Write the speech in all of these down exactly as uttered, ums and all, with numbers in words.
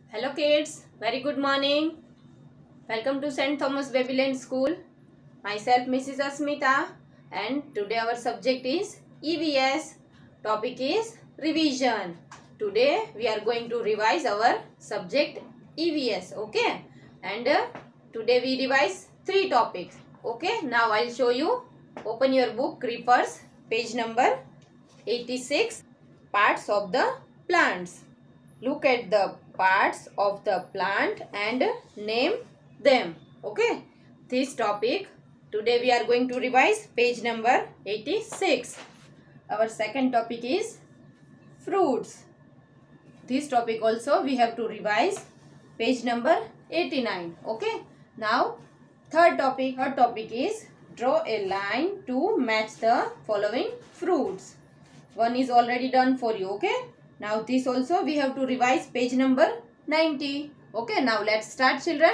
Hello kids, very good morning. Welcome to Saint Thomas Babyland School. Myself Missus Asmita, and today our subject is E V S. Topic is revision. Today we are going to revise our subject E V S. Okay, and uh, today we revise three topics. Okay, now I'll show you. Open your book, Creepers, page number eighty-six. Parts of the plants. Look at the parts of the plant and name them. Okay, this topic today we are going to revise page number eighty-six. Our second topic is fruits. This topic also we have to revise page number eighty-nine. Okay, now third topic third topic is draw a line to match the following fruits. One is already done for you. Okay, now this also we have to revise page number ninety. Okay, now let's start, children.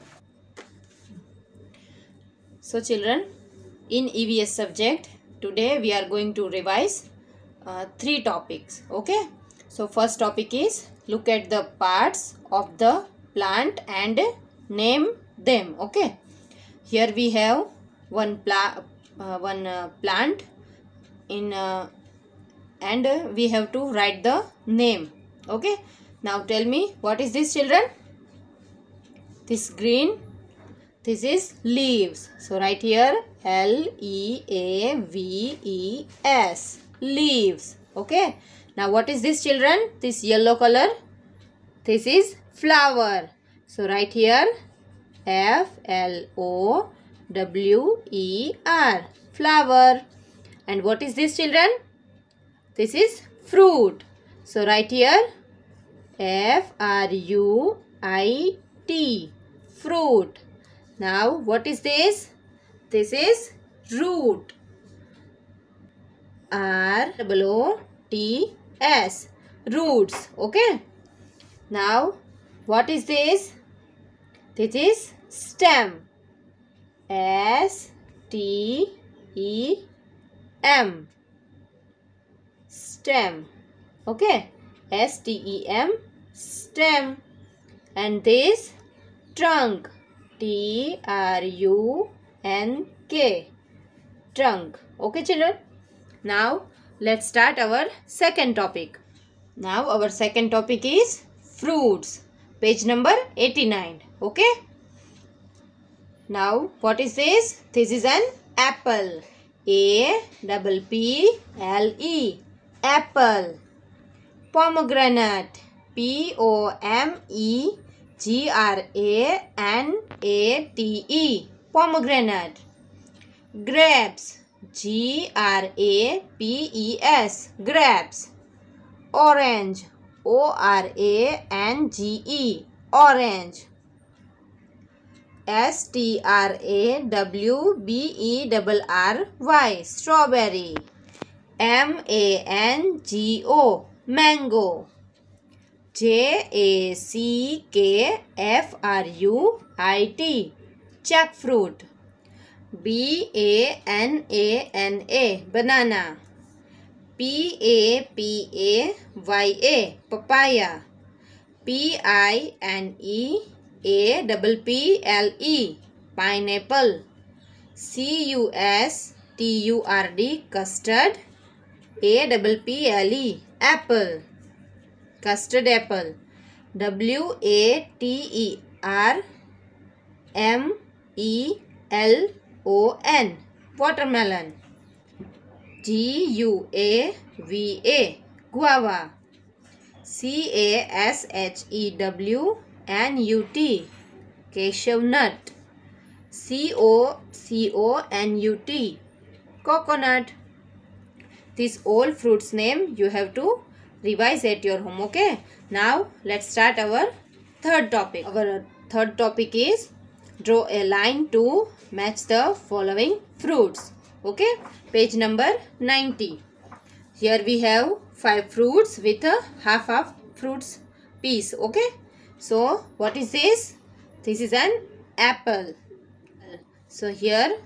So children, in E V S subject today we are going to revise uh, three topics. Okay, so first topic is look at the parts of the plant and name them. Okay, here we have one pla uh, one uh, plant in uh, and uh, we have to write the name. Okay, now tell me, what is this, children? This green, this is leaves. So write here L E A V E S, leaves. Okay, now what is this, children? This yellow color, this is flower. So write here F L O W E R, flower. And what is this, children? This is fruit. So write here F R U I T, fruit. Now what is this? This is root. R O O T S, roots. Okay. Now what is this? This is stem. S T E M, stem. Okay, S T E M, stem. And this trunk, T R U N K, trunk. Okay, children, now let's start our second topic. Now our second topic is fruits, page number eighty-nine. Okay, now what is this? This is an apple. A double P L E, apple. Pomegranate, P O M E G R A N A T E, pomegranate. Grapes, G R A P E S, grapes. Orange, O R A N G E, orange. S T R A W B E R R Y, strawberry. M A N G O, mango. J A C K F R U I T, jackfruit. B A N A N A, banana. P A P A Y A, papaya. P I N E A P P L E, pineapple. C U S T U R D, custard. A P P L E, apple. Custard apple. W A T E R M E L O N, watermelon. G U A V A, guava. C A S H E W N U T, cashew nut. C O C O N U T, coconut. This all fruits name you have to revise at your home. Okay, now let's start our third topic. Our third topic is draw a line to match the following fruits. Okay, page number ninety. Here we have five fruits with a half of fruits piece. Okay, so what is this? This is an apple. So here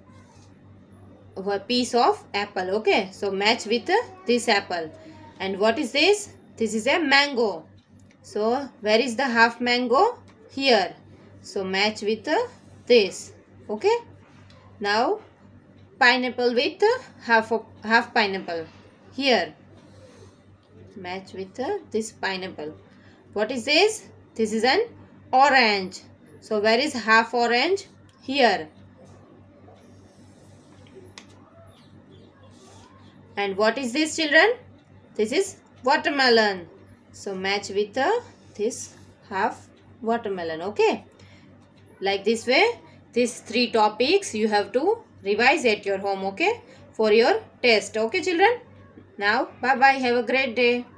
a piece of apple. Okay, so match with uh, this apple. And what is this? This is a mango. So where is the half mango? Here. So match with uh, this. Okay. Now pineapple with uh, half of half pineapple. Here. Match with uh, this pineapple. What is this? This is an orange. So where is half orange? Here. And what is this, children? This is watermelon. So match with uh, this half watermelon. Okay. Like this way, these three topics you have to revise at your home. Okay. For your test. Okay, children. Now, bye bye. Have a great day.